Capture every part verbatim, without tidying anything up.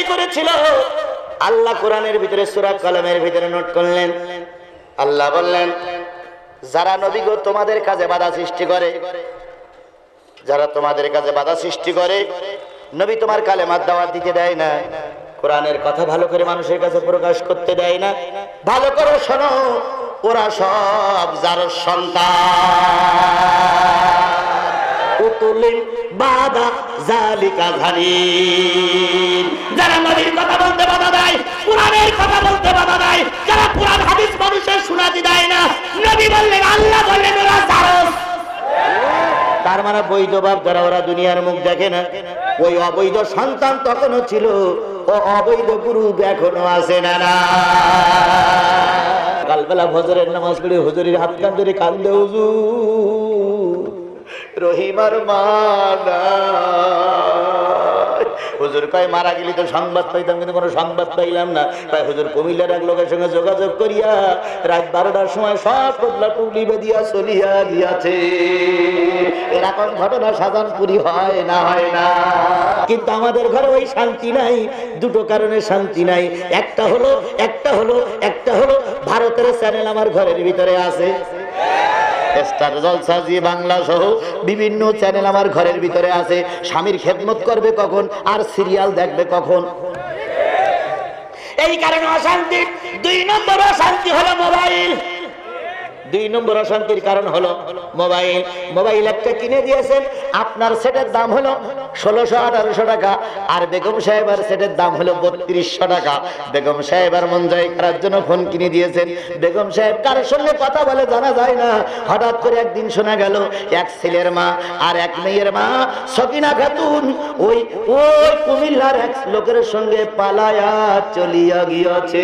করেছিল। আল্লাহ কোরআনের ভিতরে সূরা কলমের ভিতরে নোট করলেন। আল্লাহ বললেন, যারা নবী গো তোমাদের কাজে বাধা সৃষ্টি করে, যারা তোমাদের কাজে বাধা সৃষ্টি করে, নবী তোমার কালেমার দাওয়াত দিতে দেয় না, কোরআনের কথা ভালো করে মানুষের কাছে প্রকাশ করতে দেয় না, ভালো করে শোনো, ওরা সব যার সন্তান। উতুলিন বাদা জালিকা জালিম। যারা নবীর কথা বলতে বাধা দেয়, কোরআনের কথা বলতে বাধা দেয়, যারা কোরআন হাদিস মানুষের শোনাতে দেয় না, নবী বললেন, আল্লাহ বললেন, ওরা জারস। তার মানে বৈধ বাপ যারা, ওরা দুনিয়ার মুখ দেখে না। ওই অবৈধ সন্তান তখনও ছিল, ও অবৈধ গুরু এখনো আছে না না। কালবেলা ফজরের নামাজ পড়ে হুজুরের হাত কান ধরে কান্দে, হুজুর রহিমার মা নাই। হুজুর কয় মারা গেলি তো সংবাদ পাইতাম, কিন্তু কোনো সংবাদ পাইলাম না। তাই হুজুর কুমিল্লার এক লোকের সঙ্গে যোগাযোগ করিয়া রাত বারোটার সময় সব টুকলা টুকলি বেদিয়া চলিয়া গিয়াছে। এরকম ঘটনা সাজানপুরি হয় না, হয় না। কিন্তু আমাদের ঘরে ওই শান্তি নাই, দুটো কারণে শান্তি নাই। একটা হলো একটা হলো একটা হলো ভারতের চ্যানেল আমার ঘরের ভিতরে আছে, স্টার জলসা, জি বাংলা সহ বিভিন্ন চ্যানেল আমার ঘরের ভিতরে আছে। স্বামীর খেদমত করবে কখন আর সিরিয়াল দেখবে কখন, এই কারণে অশান্তি। দুই নম্বর অশান্তি হলো মোবাইল। দুই নম্বর অশান্তির কারণ হলো মোবাইল। মোবাইল একটা কিনে দিয়েছেন, আপনার সেটের দাম হলো ষোলোশো আঠারোশো টাকা, আর বেগম সাহেবের সেটের দাম হলো বত্রিশশো টাকা। বেগম সাহেবের মন জয় করার জন্য ফোন কিনে দিয়েছেন। বেগম সাহেব কারোর সঙ্গে কথা বলে জানা যায় না। হঠাৎ করে একদিন শোনা গেল এক ছেলের মা আর এক মেয়ের মা সকিনা খাতুন ওই ওই কুমিল্লার এক লোকের সঙ্গে পালায়া চলিয়া গিয়েছে।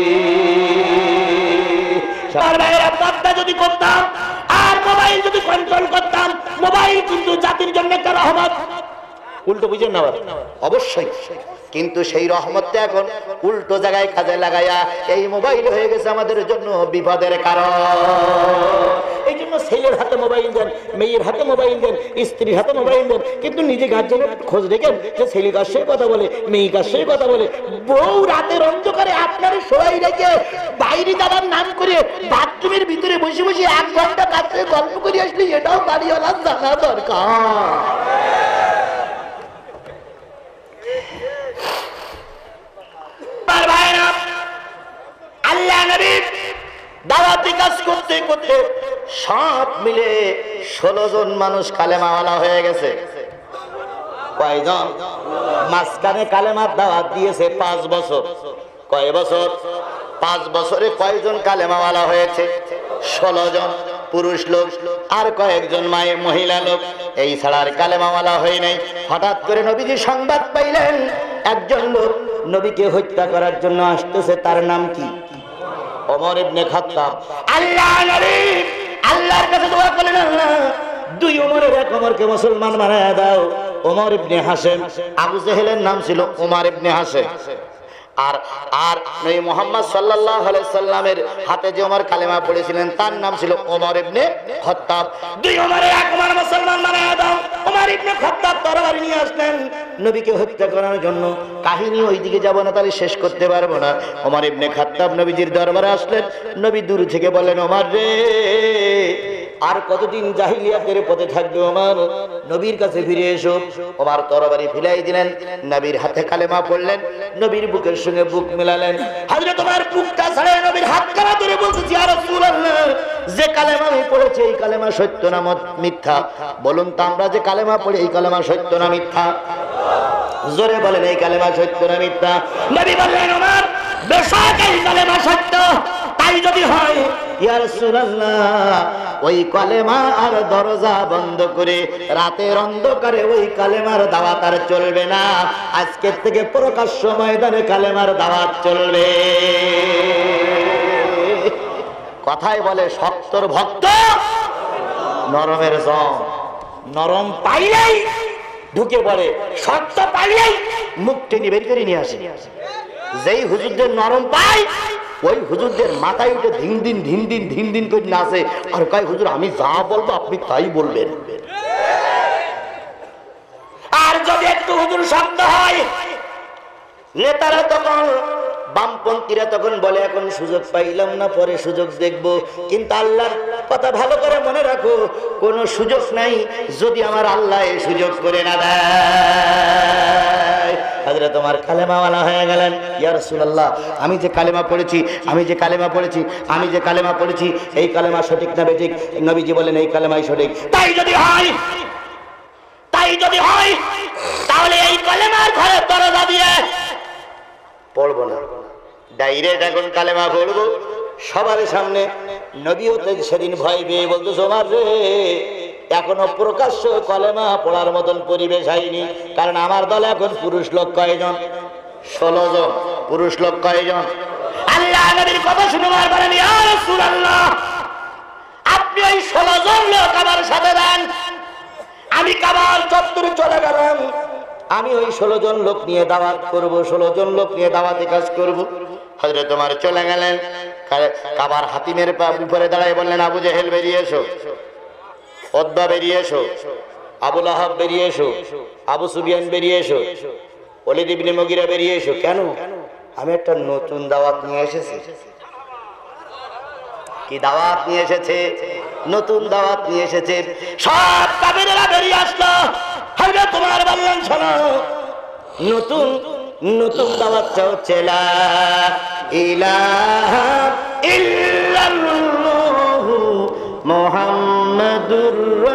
যদি করতাম আর মোবাইল যদি কন্ট্রোল করতাম, মোবাইল কিন্তু জাতির জন্য একটা রহমত। উল্টো বুঝেন না অবশ্যই, কিন্তু সেই রহমতটা এখন উল্টো জায়গায় কাজে লাগাইয়া এই মোবাইল হয়ে গেছে আমাদের জন্য বিপদের কারণ। এই জন্য ছেলের হাতে মোবাইল দেন, মেয়ের হাতে মোবাইল দেন, স্ত্রীর হাতে মোবাইল দেন, কিন্তু নিজে গার্জেনের খোঁজ রেখেন যে ছেলে কার সঙ্গে কথা বলে, মেয়ে কার সঙ্গে কথা বলে। বউ রাতের অন্ধকারে আপনার সবাই রেখে বাইরে যাবার নাম করে বাথরুমের ভিতরে বসে বসে এক ঘন্টা তার সঙ্গে গল্প করে আসলে এটাও বাড়িওয়ালার জানা দরকার। আল্লাহ নবী দাওয়াতি কাজ করতে করতে সব মিলে ষোলো জন মানুষ কালেমাওয়ালা হয়ে গেছে। কয়জন? মাঝখানে কালেমার দাওয়াত দিয়েছে পাঁচ বছর। কয় বছর? পাঁচ বছরে কয়জন কালেমাওয়ালা হয়েছে? ষোলো জন পুরুষ লোক আর কয়েকজন মায়ের মহিলা লোক। এই ছাড়া আর কালেমাওয়ালা হয়ে নাই। হঠাৎ করে নবীজি সংবাদ পাইলেন একজন লোক নবীকে হত্যা করার জন্য আসতেছে। তার নাম কি? ওমর ইবনে খাত্তাব। আল্লাহ নবী আল্লাহর কাছে দোয়া করলেন, আল্লাহ দুই ওমরের এক ওমরকে মুসলমান বানায়া দাও। ওমর ইবনে হাশেম। আবু জেহেলের নাম ছিল ওমর ইবনে হাশেম। আর আর নবী মুহাম্মদ সাল্লাল্লাহু আলাইহি সাল্লামের হাতে যে ওমর কালেমা পড়েছিলেন তার নাম ছিল ওমর ইবনে খাত্তাব। দুই ওমরের এক ওমর মুসলমান বানায়া দাও। ওমর ইবনে খাত্তাব তরবারি নিয়ে আসলেন নবীকে হত্যা করার জন্য। কাহিনী ওইদিকে যাব না, তাহলে শেষ করতে পারবো না। ওমর ইবনে খাত্তাব নবীজির দরবারে আসলেন। নবী দূর থেকে বললেন, ওমর রে, আর কতদিন জাহিলিয়াতের পথে থাকবে ওমর? নবীর কাছে ফিরে এসো। ওমর তরবারি ফিলাই দিলেন, নবীর হাতে কালেমা পড়লেন, নবীর বুকের সঙ্গে বুক মেলালেন। হযরত ওমর বুকটা ছাড়ে নবীর হাত কারা ধরে বলছে, ইয়া রাসূলুল্লাহ, যে কালেমা আমি পড়েছি এই কালেমা সত্য না মিথ্যা? বলুন তো আমরা যে কালেমা পড়ি এই কালেমা সত্য না মিথ্যা? জোরে বলেন, এই কালেমা সত্য না মিথ্যা? নবী বললেন, ওমর বেশক এই কালেমা সত্য। তাই যদি হয় ইয়া রাসূলুল্লাহ, ওই কালেমা আর দরজা বন্ধ করে রাতের অন্ধকারে ওই কালেমার দাওয়াত আর চলবে না। আজকের থেকে প্রকাশ্য ময়দানে কালেমার দাওয়াত চলবে। কথাই বলে শক্তর ভক্ত নরমের জম। নরম পাইলেই ঢুকে পড়ে, শক্ত পাইলেই মুখ টেনে বের করে নিয়ে আসে। যেই হুজুরদের নরম পায় ওই হুজুরদের মাথায় উঠে ধিন দিন ধিন দিন ধিন দিন করে নাচে আর কয়, হুজুর আমি যা বলবো আপনি তাই বলবেন। আর যদি একটু হুজুর শব্দ হয় নেতারা তখন, বামপন্থীরা তখন বলে এখন সুযোগ পাইলাম না, পরে সুযোগ দেখব। কিন্তু আল্লাহর কথা ভালো করে মনে রাখো, কোনো সুযোগ নাই যদি আমার আল্লাহ এই সুযোগ করে না দেয়। হযরত ওমর কালেমাওয়ালা হয়ে গেলেন। ইয়া রাসূলুল্লাহ, আমি যে কালেমা পড়েছি আমি যে কালেমা পড়েছি আমি যে কালেমা পড়েছি এই কালেমা সঠিক না বেঠিক? নবীজি বলেন এই কালেমাই সঠিক। তাই যদি হয় তাই যদি হয় তাহলে এই কালেমার ঘরে দরজা দিয়ে পড়বো না, ডাইরেক্ট এখন কালেমা পড়বো সবার সামনে। নবীও সেদিন ভয় পেয়ে বলতো, ওমর রে, এখনো প্রকাশ্য কালেমা পড়ার মতন পরিবেশ হয়নি, কারণ আমার দলে এখন পুরুষ লোক কয়জন? ষোলো জন। পুরুষ লোক কয়জন? আল্লাহ নবীর কথা শুনে বলেন, ইয়া রাসূলুল্লাহ, আপনি ওই ষোলো জন লোক আমার সাথে দেন। আমি কাবার চত্বরে চলে গেলাম, আমি ওই ষোলো জন লোক নিয়ে দাওয়াত করব, ষোলো জন লোক নিয়ে দাওয়াতে কাজ করব। হযরত ওমর চলে গেলেন, কাবার হাতিমের উপরে দাঁড়ায় বললেন, আবু জেহেল বেরিয়ে এসো, উতবা বেরিয়ে এসো, আবু লাহাব বেরিয়ে এসো, আবু সুফিয়ান বেরিয়ে এসো, ওলীদ ইবনে মুগীরা বেরিয়ে এসো। কেন? আমি একটা নতুন দাওয়াত নিয়ে এসেছি। কি দাওয়াত নিয়ে এসেছে? নতুন দাওয়াত নিয়ে এসেছে। সব কাফেররা বেরিয়ে আসলো। হযরত ওমর বললেন, শোনো, নতুন নতুন দাওয়াতটা হচ্ছে লা ইলাহা ইল্লাল্লাহ মুহাম্মাদুর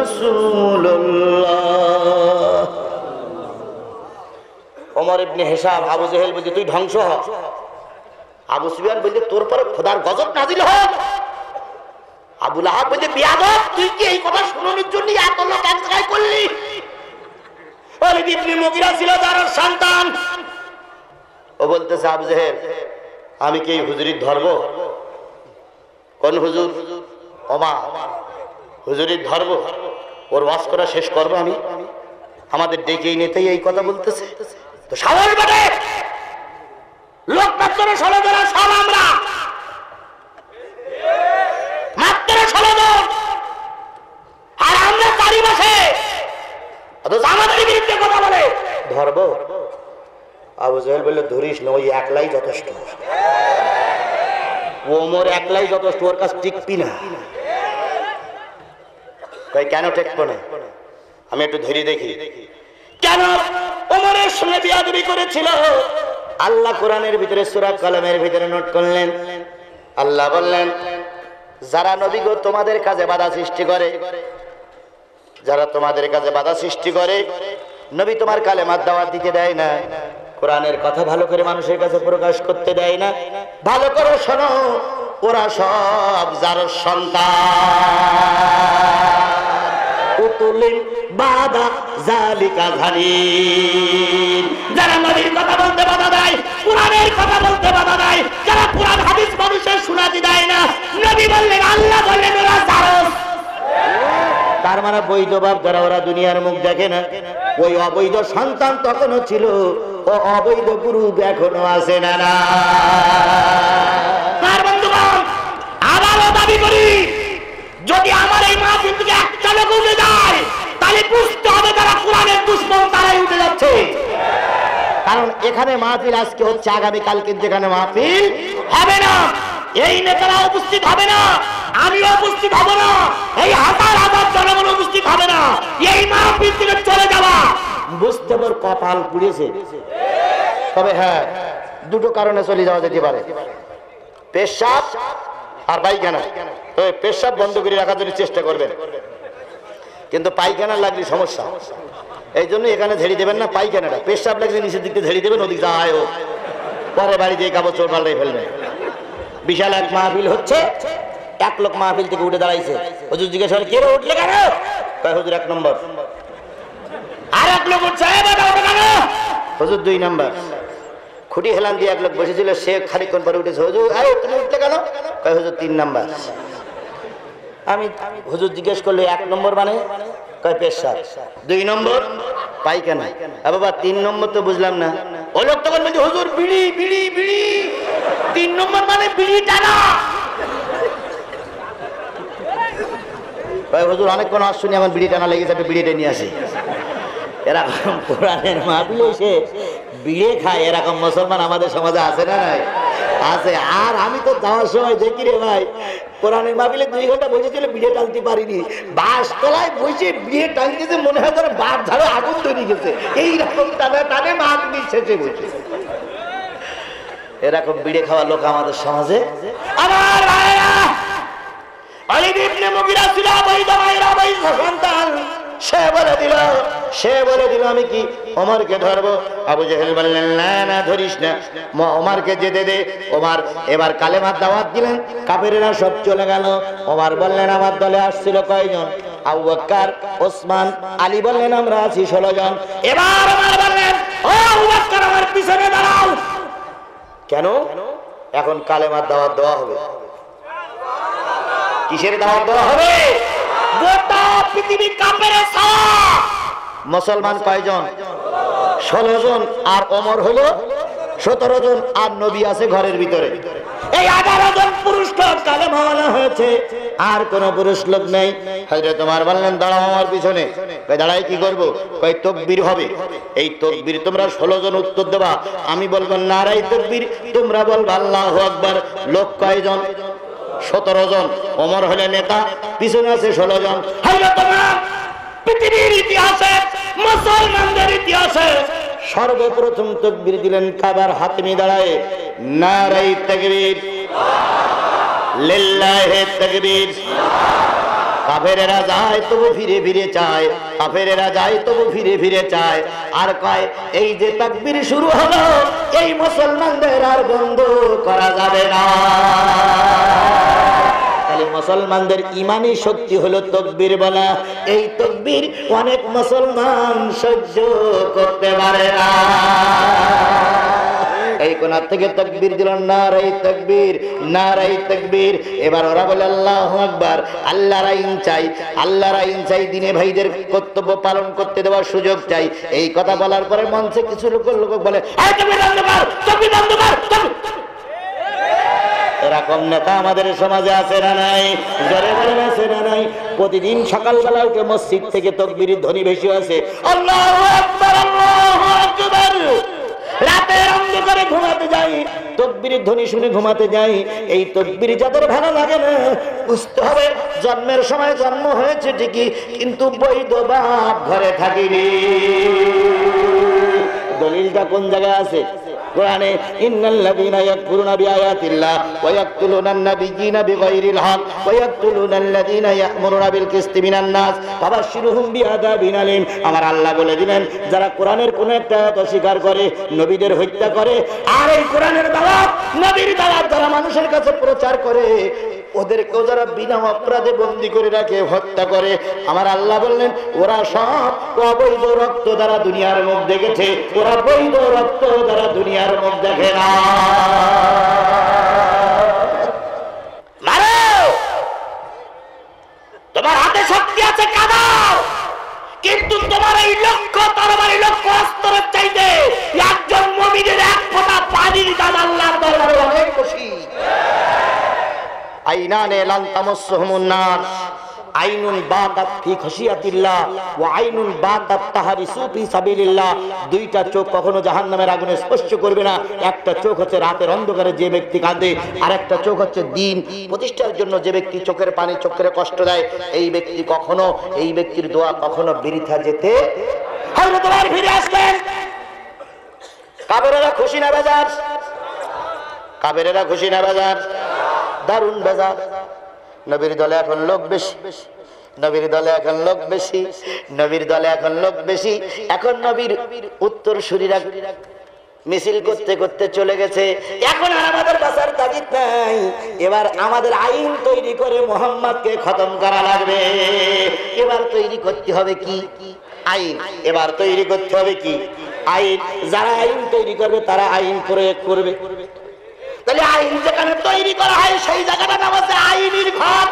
রাসূলুল্লাহ। Umar ibn Hisham, Abu Jahl বলছে তুই ধ্বংস হ। আবু সুফিয়ান বলছে তোর পরে খোদার গজব নাজিল হোক। আবু লাহাব বলছে বিয়াদব, তুই কি এই কথা শুনানোর জন্য এত লোক এক জায়গায় করলি? ওলীদ ইবনে মুগীরা ছিল তার সন্তান। ও বলতেছে, আবু জেহেল, আমি কি এই হুজুরির ধর্ম? কোন হুজুর? ওমর। হুজুরির ধর্ম? ওর ওয়াজ করা শেষ করবো আমি? আমাদের ডেকেই নেতেই এই কথা বলতেছে। তো সাহস বাটে, লোক মাত্র ষোলো জন, সব আমরা মাত্র ষোলো জন, আর আমরা চারি মাসে আমাদের বিরুদ্ধে কথা বলে ধরবো? আবু জেহেল বলল, ধরিস না, ওই একলাই যথেষ্ট। ওমর একলাই যথেষ্ট, ওর কাছে টিকবি না। তাই কেন টেকবো না? আমি একটু ধরে দেখি কেন ওমরের সঙ্গে বিয়াদবি করেছিল। আল্লাহ কোরআনের ভিতরে সূরা কলমের ভিতরে নোট করলেন। আল্লাহ বললেন, যারা নবী গো তোমাদের কাজে বাধা সৃষ্টি করে, যারা তোমাদের কাজে বাধা সৃষ্টি করে, নবী তোমার কালেমার দাওয়াত দিতে দেয় না, কোরআনের কথা ভালো করে মানুষের কাছে প্রকাশ করতে দেয় না, ভালো করে শোনো, ওরা সব যার সন্তান। উতুলিন বাদা জালিকা জালিম। যারা নবীর কথা বলতে বাধা দেয়, কোরআনের কথা বলতে বাধা দেয়, যারা কোরআন হাদিস মানুষের শোনাতে দেয় না, নবী বললেন, আল্লাহ বললেন, ওরা জারস। তার মানে বৈধ বাপ যারা, ওরা দুনিয়ার মুখ দেখে না। ওই অবৈধ সন্তান তখনও ছিল, ও অবৈধ গুরু এখনো আছে না। না বন্ধুগণ, আবারও দাবি করি, যদি আমার এই মাহফিল থেকে একটা লোক উঠে যায়, তাহলে বুঝতে হবে যারা কোরআনের দুশমন তারাই উঠে যাচ্ছে। কারণ এখানে মাহফিল আজকে হচ্ছে, আগামীকাল কিন্তু এখানে মাহফিল হবে না, এই নেতারা উপস্থিত হবে না, আমিও উপস্থিত হব না, এই হাজার হাজার জনগণ উপস্থিত হবে না। এই মাহফিল থেকে চলে যাওয়া বুঝতে পার কপাল পুড়েছে। তবে হ্যাঁ, দুটো কারণে চলে যাওয়া যেতে পারে, পেশাব আর পায়খানা। তবে পেশাব বন্ধ করে রাখার জন্য চেষ্টা করবেন, কিন্তু পায়খানা লাগলে সমস্যা। এই জন্য এখানে ঝেড়ে দেবেন না পায়খানাটা, পেশাব লাগলে নিচের দিকে ঝেড়ে দেবেন, ওদিক যায় ও পরে বাড়ি দিয়ে কাপড় চোর পাল্টাই ফেলবেন। বিশাল এক মাহফিল হচ্ছে, এক লোক মাহফিল থেকে উঠে দাঁড়াইছে। হুজুর জিজ্ঞেস করে, কে উঠলে কেন? কয় হুজুর এক নম্বর। আর এক লোক উঠছে, হুজুর দুই নম্বর। খুঁটি হেলান দিয়ে এক লোক বসেছিল, সে খানিকক্ষণ পরে উঠেছে, হুজুর আরে তুমি উঠলে কেন? কয় হুজুর তিন নম্বর। আমি হুজুর জিজ্ঞেস করলে এক নম্বর মানে? কয় পেশাব। দুই নম্বর পায়খানা। বাবা তিন নম্বর তো বুঝলাম না। ওই লোক তখন বলছে, হুজুর বিড়ি বিড়ি বিড়ি। তিন নম্বর মানে বিড়ি টানা। হুজুর অনেকক্ষণ আজ শুনি আমার বিড়ি টানা লেগে যাবে, বিড়িটা নিয়ে আসি। এরা কোরআনের মাহফিলে এসে বিড়ে খায় এরকম মুসলমান আমাদের সমাজে আছে না নাই? আছে। আর আমি তো যাওয়ার সময় দেখি রে ভাই, কোরআনের মাহফিলে দুই ঘন্টা বসেছিল, বিড়ে টানতে পারিনি। বাস তলায় বসে বিড়ে টানতেছে, মনে হয় যেন বাস ঝাড়ে আগুন তৈরি গেছে, এইরকম টানে টানে মাহফিল শেষে বসে। এরকম বিড়ে খাওয়া লোক আমাদের সমাজে। আমার ভাইরা, ওয়ালিদ ইবনে মুগীরা ছিল অবৈধ মায়ের অবৈধ সন্তান। সে বলে দিল সে বলে দিল আমি কি ওমরকে ধরবো? আবু জেহেল বললেন না না, ধরিস না, ওমরকে যেতে দে। ওমর এবার কালেমার দাওয়াত দিলেন, কাফেরেরা সব চলে গেল। ওমর বললেন আমার দলে আসছিল কয়জন? আবু বকর, ওসমান, আলী বললেন আমরা আছি ষোলো জন। এবার ওমর বললেন ও আবু বকর আমার পিছনে দাঁড়াও। কেন? এখন কালেমার দাওয়াত দেওয়া হবে। কিসের দাওয়াত দেওয়া হবে? গোটা পৃথিবী কাফের ছায়া। মুসলমান কয়জন? ষোলো জন। আর ওমর হলো সতেরো জন। আর নবী আছে ঘরের ভিতরে। এই আঠারো জন পুরুষ লোক কালেমা ওয়ালা হয়েছে, আর কোন পুরুষ লোক নেই। হযরত ওমর বললেন দাঁড়াও আমার পিছনে। কই দাঁড়াই কি করব? কই তাকবীর হবে। এই তাকবীর তোমরা ষোলো জন উত্তর দেবা, আমি বলবো নারায়ে তাকবীর, তোমরা বলবা আল্লাহু আকবার। লোক কয়জন? সতেরো জন। ওমর হলেন নেতা, পিছনে আছে ষোলো জন। হযরত ওমর পৃথিবীর ইতিহাসে, মুসলমানদের ইতিহাসে সর্বপ্রথম তাকবীর দিলেন কাবার হাতমে দাঁড়ায়, নারায়ে তাকবীর, লিল্লাহি তাকবীর। কাফেরেরা যায় তবু ফিরে ফিরে চায়, কাফেরেরা যায় তবু ফিরে ফিরে চায়। আর কয় এই যে তাকবীর শুরু হলো, এই মুসলমানদের আর বন্ধ করা যাবে না। তাহলে মুসলমানদের ইমানি শক্তি হলো তাকবীর বলা। এই তাকবীর অনেক মুসলমান সহ্য করতে পারে না। এই কোণা থেকে তাকবীর দিল, নারায়ে তাকবীর, নারায়ে তাকবীর। এবার ওরা বলে আল্লাহু আকবার। আল্লাহর আইন চাই, আল্লাহর আইন চাই, দিনে ভাইদের কর্তব্য পালন করতে দেওয়ার সুযোগ চাই। এই কথা বলার পরে মঞ্চে কিছু লোক লোক বলে এই তাকবীর বন্ধ কর, তাকবীর বন্ধ কর। এরকম নেতা আমাদের সমাজে আছে না নাই? জোরে বলেন আছে না নাই? প্রতিদিন সকালবেলা উঠে মসজিদ থেকে তাকবীরের ধ্বনি ভেসে আসে, আল্লাহু আকবার, আল্লাহু আকবার। রাতের অন্ধকারে ঘুমাতে যাই, তাকবীরের ধ্বনি শুনে ঘুমাতে যাই। এই তাকবীর যাদের ভালো লাগে না, বুঝতে হবে জন্মের সময় জন্ম হয়েছে ঠিকই, কিন্তু বৈধ বাপ ঘরে থাকিনি। দলিলটা কোন জায়গায় আছে? কোরআনে ইন্নাল্লাযীনা ইয়াকফুরুনা বিআয়াতিল্লাহ ওয়া ইয়াকতুলুনান নাবিয়্যিনা বিগাইরিল হক ওয়া ইয়াকতুলুনাল্লাযীনা ইয়া'মুরুনা বিল কিসতি মিনান নাস ফাবাশশিরহুম বিআযাবিন আলীম। আমার আল্লাহ বলে দিলেন যারা কোরআনের কোন একটা আয়াত অস্বীকার করে, নবীদের হত্যা করে, আর এই কোরআনের দাওয়াত, নবীর দাওয়াত যারা মানুষের কাছে প্রচার করে, ওদেরকেও যারা বিনা অপরাধে বন্দী করে রাখে, হত্যা করে, আমার আল্লাহ বললেন ওরা সব অবৈধ রক্ত দ্বারা দুনিয়ার মুখ দেখেছে, ওরা বৈধ রক্ত দ্বারা দুনিয়ার মুখ দেখে না। তোমার হাতে শক্তি আছে, কাদাও, কিন্তু তোমার এই লক্ষ্য তরবারি লক্ষ্য অস্ত্রের চাইতে একজন মুমিনের এক ফোঁটা পানির দাম আল্লাহর দরবারে অনেক বেশি। আইনানে লান তামাসসুহুমুন নার, আইনুন বাদাত ফি খাশিয়াতিল্লাহ ওয়া আইনুন বাদাত তাহরিসু ফি সাবিলিল্লাহ। দুইটা চোখ কখনো জাহান্নামের আগুনে স্পর্শ করবে না। একটা চোখ হচ্ছে রাতের অন্ধকারে যে ব্যক্তি কাঁদে, আর একটা চোখ হচ্ছে দ্বীন প্রতিষ্ঠার জন্য যে ব্যক্তি চোখের পানি চোখের কষ্ট দেয়, এই ব্যক্তি কখনো, এই ব্যক্তির দোয়া কখনো বৃথা যেতে। হযরত ওমর ফিরে আসলেন। কাফেরেরা খুশি না বেজার? কাফেরেরা খুশি না বেজার? দারুণ বেজার। নবীর দলে এখন লোক বেশি, নবীর দলে এখন লোক বেশি, নবীর দলে এখন লোক বেশি। এখন নবীর উত্তর সুরীরা মিছিল করতে করতে চলে গেছে। এখন আর আমাদের বাঁচার তাগিদ নাই। এবার আমাদের আইন তৈরি করে মুহাম্মদকে খতম করা লাগবে। এবার তৈরি করতে হবে কি? আইন। এবার তৈরি করতে হবে কি? আইন। যারা আইন তৈরি করবে তারা আইন প্রয়োগ করবে। তাহলে আইন যেখানে তৈরি করা হয় সেই জায়গাটার নাম হচ্ছে আইনের ঘর।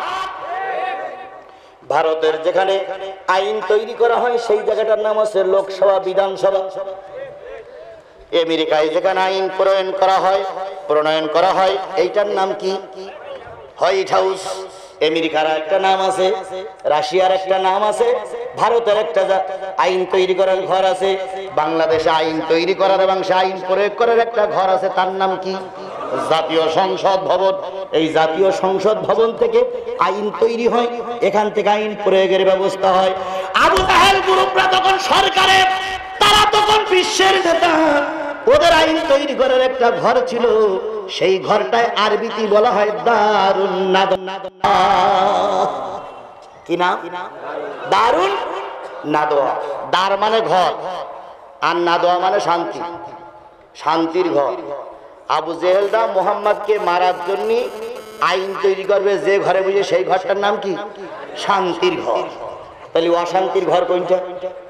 ভারতের যেখানে আইন তৈরি করা হয় সেই জায়গাটার নাম হচ্ছে লোকসভা, বিধানসভা। আমেরিকায় যেখানে আইন প্রণয়ন করা হয় প্রণয়ন করা হয় এইটার নাম কি? White House. আমেরিকার একটা নাম আছে, রাশিয়ার একটা নাম আছে, ভারতের একটা আইন তৈরি করার ঘর আছে। বাংলাদেশে আইন তৈরি করার এবং সে আইন প্রয়োগ করার একটা ঘর আছে, তার নাম কি? জাতীয় সংসদ ভবন। এই জাতীয় সংসদ ভবন থেকে আইন তৈরি হয়, এখান থেকে আইন প্রয়োগের ব্যবস্থা হয়। আবু জাহেল গ্রুপরা তখন সরকারে, তারা তখন বিশ্বের নেতা, ওদের আইন তৈরি করার একটা ঘর ছিল, সেই ঘরটায় আরবিতে বলা হয় দারুন নাদওয়া। কি নাম? দারুন নাদওয়া। দার মানে ঘর, আর নাদওয়া মানে শান্তি, শান্তির ঘর। আবু জেহেলরা মোহাম্মদকে মারার জন্য আইন তৈরি করবে যে ঘরে বুঝে, সেই ঘরটার নাম কি? শান্তির ঘর। তাহলে অশান্তির ঘর কোনটা?